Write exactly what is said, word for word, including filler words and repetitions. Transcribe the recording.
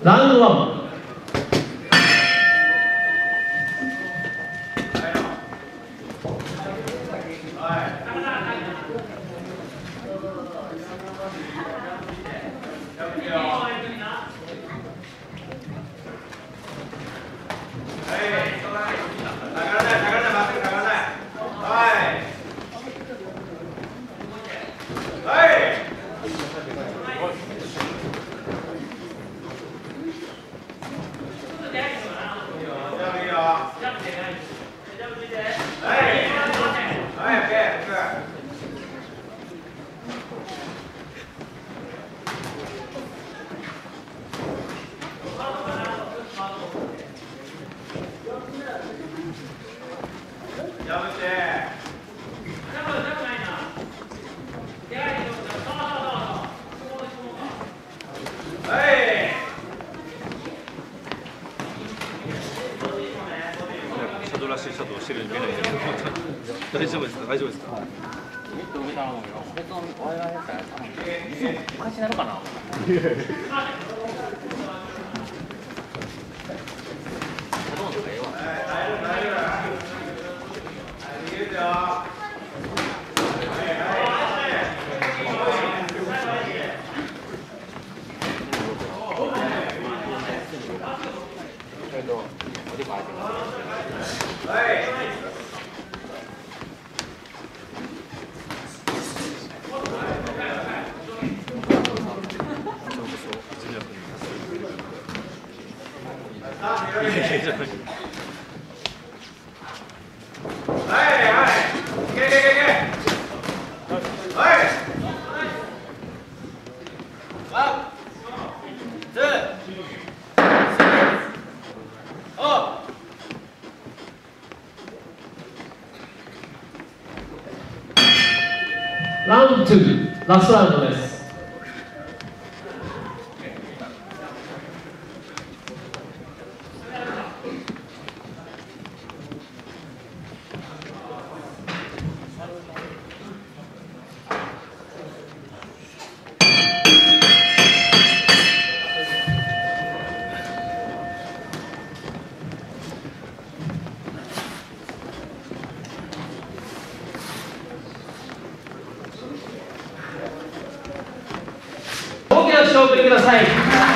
ラウンドワン。 シャドウらしいシャドウをしてるように見えないんだけど大丈夫ですか大丈夫ですか。 もっと上頼むよ。別の我々やったら多分お返しになるかな。 ラウンドツー、ラストラウンドです。大きな拍手をお送りください。